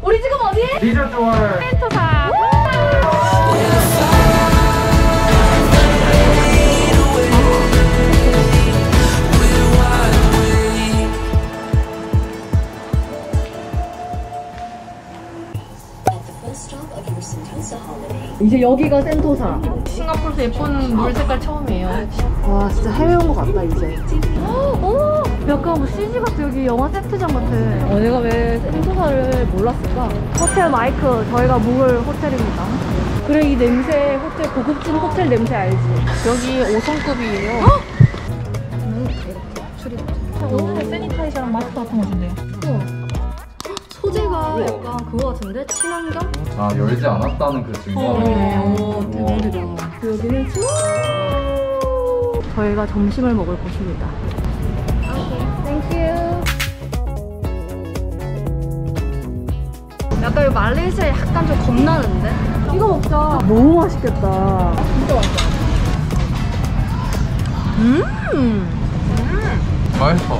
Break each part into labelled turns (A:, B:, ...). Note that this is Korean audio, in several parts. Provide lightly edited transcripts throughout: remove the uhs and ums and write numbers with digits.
A: 우리 지금 어디?
B: 리조트월
A: 센토사. 이제 여기가 센토사. 싱가포르에서 예쁜 물 색깔 처음이에요. 와 진짜 해외 온 것 같다 이제. 오, 약간 뭐 CG 같아. 여기 영화 세트장 같아. 내가 왜 센토사를 몰랐을까? 호텔 마이크, 저희가 묵을 호텔입니다. 그래, 이 냄새, 호텔 고급진 호텔 냄새 알지? 여기 5성급이에요. 이렇게 출입. 오늘 세니타이저랑 마스크 같은 거 준대요. 소재가 약간 그거 같은데? 친환경?
B: 아 열지 않았다는 그 증거.
A: 대박이다. 여기는 저희가 점심을 먹을 곳입니다. 땡큐. 약간 이 말레이시아 약간 좀 겁나는데? 이거 먹자. 너무 맛있겠다. 진짜 맛있어.
B: 맛있어.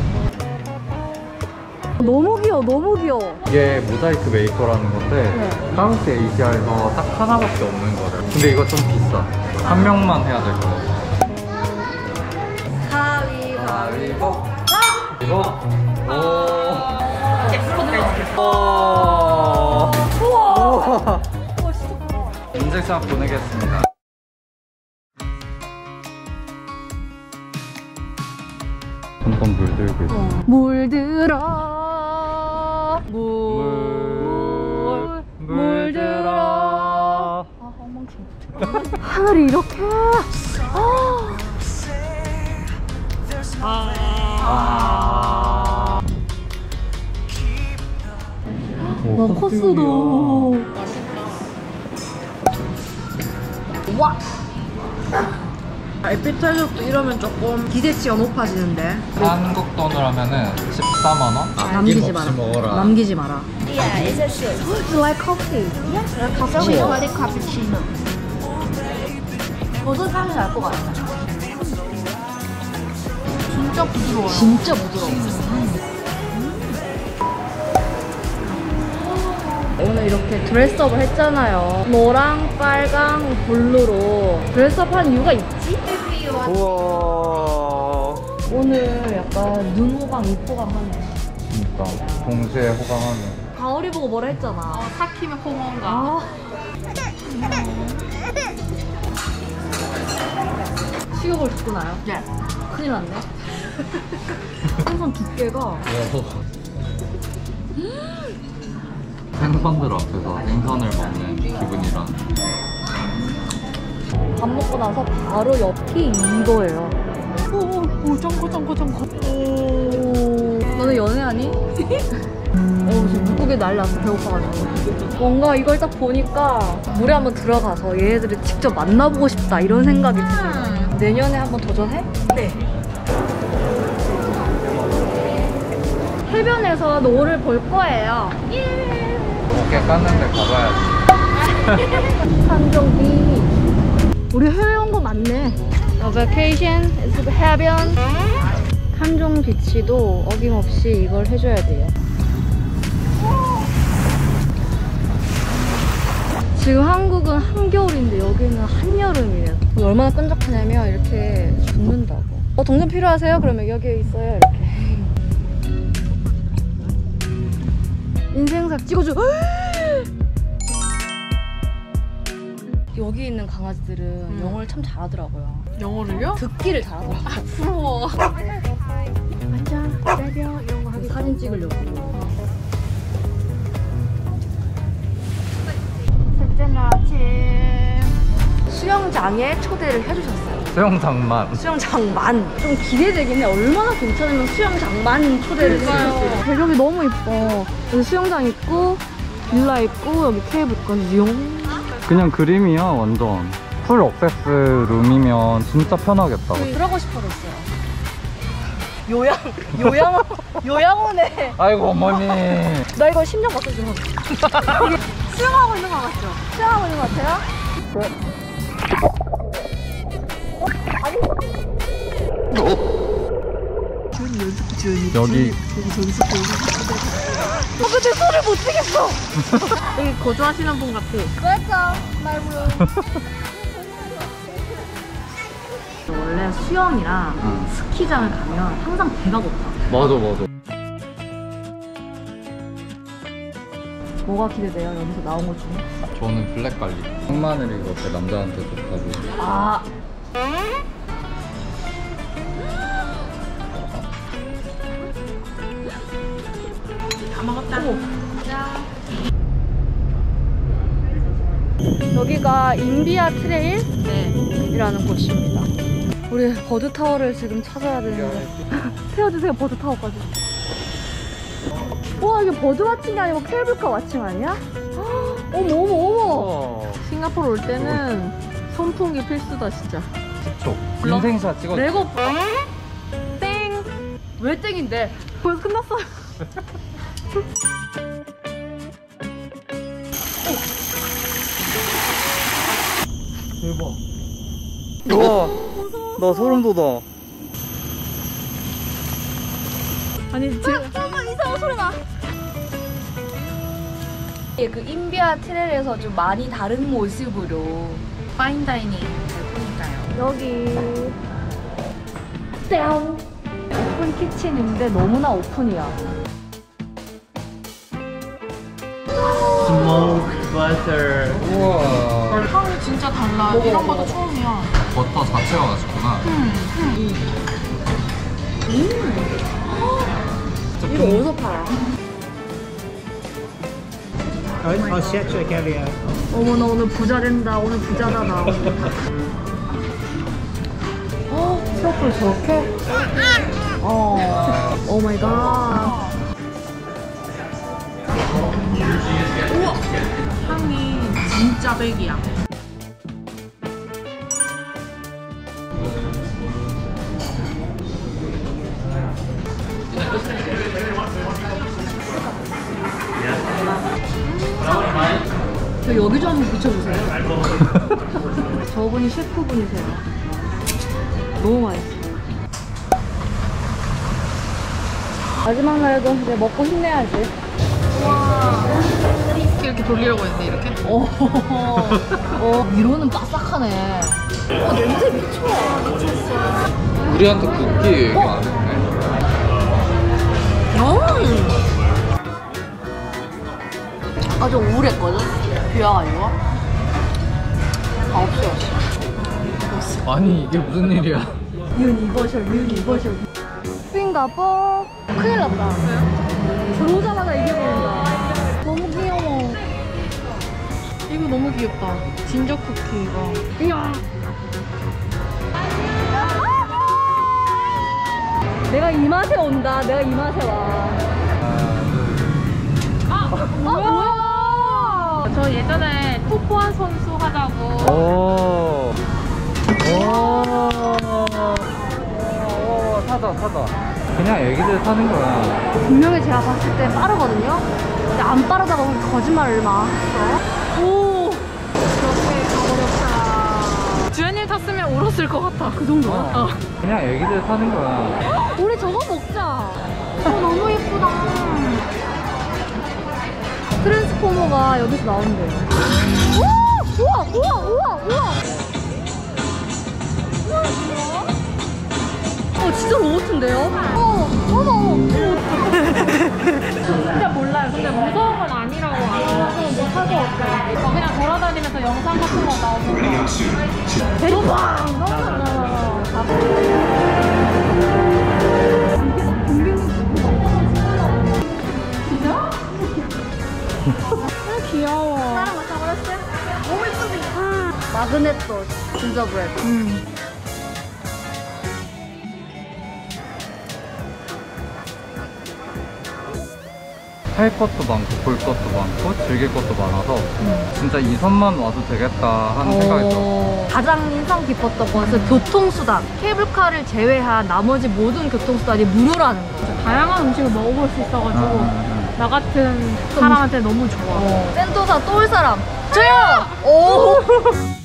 A: 너무 귀여워, 너무 귀여워.
B: 이게 모자이크 메이커라는 건데 사우스 에이시아에서 딱 하나밖에 없는 거래요. 근데 이거 좀 비싸. 한 명만 해야 될 거. 가위바위보. 이거? 오. 우와. 인증샷 보내겠습니다. 한번 물들고 있어.
A: 물들어. 물들어. 아, 엉망진. 하늘이 이렇게. 와, 코스도. 와. 에피타이저도 이러면 조금 기대치가 높아지는데.
B: 한국 돈으로 하면은 14만 원?
A: 남기지 마라.
B: 먹어라.
A: 남기지 마라.
C: Yeah, it's a soup.
A: You like coffee?
C: Yeah, so we call it cappuccino.
A: 저도 사실 알 것 같아.
C: 진짜 부드러워요.
A: 진짜 부드러워. 오늘 이렇게 드레스업을 했잖아요. 노랑, 빨강, 블루로 드레스업 한 이유가 있지?
B: 우와.
A: 오늘 약간 눈 호강, 입 호강 하네.
B: 그러니까 동시에 호강하네.
A: 가을이 보고 뭐라 했잖아.
C: 삭히면 홍어인가?
A: 아. 식욕을 듣고 나요?
C: 네.
A: 큰일 났네. 생선 두께가.
B: 생선들 앞에서 생선을 먹는 기분이란.
A: 밥 먹고 나서 바로 옆이 이거예요.
C: 오, 짱구.
A: 너는 연애하니? 지금 물고기 난리 났어. 배고파가지고. 뭔가 이걸 딱 보니까 물에 한번 들어가서 얘네들을 직접 만나보고 싶다 이런 생각이 드네요. 내년에 한번 도전해?
C: 네.
A: 해변에서 노를 볼 거예요.
B: 어깨 깠는데 가봐야지.
A: 산정비. 우리 해외 온 거 맞네. 베케이션, 해변. 칸종 비치도 어김없이 이걸 해줘야 돼요. 지금 한국은 한겨울인데 여기는 한여름이에요. 얼마나 끈적하냐면 이렇게 죽는다고. 동전 필요하세요? 그러면 여기에 있어요. 이렇게. 인생샷 찍어줘. 여기 있는 강아지들은 영어를 참 잘하더라고요.
C: 영어를요?
A: 듣기를 잘하더라고요.
C: 부러워.
A: 앉아, 때려 이런 거 하기 사진 찍으려고. 셋째 날 아침 수영장에 초대를 해주셨어요.
B: 수영장만.
A: 수영장만 좀 기대되긴 해. 얼마나 괜찮으면 수영장만 초대를 해주셨어요. 배경이 너무 이뻐. 여기 수영장 있고 빌라 있고 여기 케이블까지 용.
B: 그냥 그림이야 완전. 풀 억세스 룸이면 진짜 편하겠다.
A: 들어가고 싶어졌어요. 요양원에.
B: 아이고 어머니.
A: 나 이거 10년 봤어 지금. 수영하고 있는 거 같죠? 수영하고 있는 거 같아요?
B: 여기
A: 근데 소리를 못 치겠어.
C: 여기 거주하시는 분 같아.
A: Welcome, my room. 원래 수영이랑
B: 응.
A: 스키장을 가면 항상 배가 고파.
B: 맞아 맞아.
A: 뭐가 기대돼요? 여기서 나온 것 중에?
B: 저는 블랙 갈릭. 흑마늘이 그렇게 남자한테 좋다고.
A: 아.
C: 다 먹었다.
A: 여기가 인비아 트레일이라는
C: 네.
A: 곳입니다. 우리 버드타워를 지금 찾아야 되는데. 태워주세요, 버드타워까지. 와, 이게 버드와칭이 아니고 케이블카 와칭 아니야? 어머, 어머, 어머.
C: 싱가포르 올 때는 선풍기 필수다 진짜.
B: 그쵸. 인생샷 찍었.
A: 레고 땡! 왜 땡인데? 벌써 끝났어요.
B: 대박. 우와. 나 소름 돋아.
A: 아니, 지금. 이상한 소리 나. 그 인비아 트레일에서 좀 많이 다른 모습으로
C: 파인다이닝 잘 보니까요.
A: 여기 짠! 오픈 키친인데 너무나 오픈이야.
D: Smoked butter.
B: 우와.
C: 향이 진짜 달라. 이런 것도 처음이야.
B: 버터 자체가 맛있구나.
A: 이거 어디서 팔아?
D: Ossetia caviar.
A: 어머, 나 오늘 부자 된다. 오늘 부자다, 나. 트러플 저렇게? 오 마이 갓.
C: 향이 진짜 백이야.
A: 저 여기 좀 한번 붙여주세요. 저분이 셰프분이세요. 너무 맛있어. 마지막 날도 이제 먹고 힘내야지.
C: 이렇게 돌리려고 했는데 이렇게?
A: 위로는 바삭하네. 냄새 미쳐.
B: 우리한테 쿠키 얘기 안 했네.
A: 아주 우울했거든? 비와가지고. 다 없어졌어.
B: 아니 이게 무슨 일이야?
A: 유니버셜. 싱가포르. 큰일 났다. 들어오자마자 이겨버린다. 너무 귀여워.
C: 이거 너무 귀엽다. 진저 쿠키 이거.
A: 이야. 내가 이 맛에 온다. 내가 이 맛에 와. 뭐야?
C: 저 예전에 토포한 선수 하자고.
B: 오. 타다. 그냥 애기들 타는 거야.
A: 분명히 제가 봤을 때 빠르거든요? 근데 안 빠르다고 거짓말을 막. 오!
C: 그렇게 가버렸다. 주연님 탔으면 울었을 것 같아.
A: 그 정도야?
B: 그냥 애기들 타는 거야.
A: 우리 저거 먹자. 너무 예쁘다. 트랜스포머가 여기서 나온대요. 우와! 진짜 로봇인데요? 어머.
C: 진짜 몰라요. 근데 무서운 건 아니라고 알아서 못할 것 같아요. 그냥 돌아다니면서 영상 같은 거 나오는 거.
A: 대박! 귀여워. 나랑 맞춰버렸어요? 너무 예쁜데. 마그네토 진저브레드.
B: 할 것도 많고 볼 것도 많고 즐길 것도 많아서 진짜 이 섬만 와도 되겠다 하는 생각이 들었어.
A: 가장 인상 깊었던 것은 교통수단. 케이블카를 제외한 나머지 모든 교통수단이 무료라는 거.
C: 다양한 음식을 먹어볼 수 있어가지고 나 같은 사람한테 너무 좋아.
A: 센토사 또 올 사람. 저요! 오!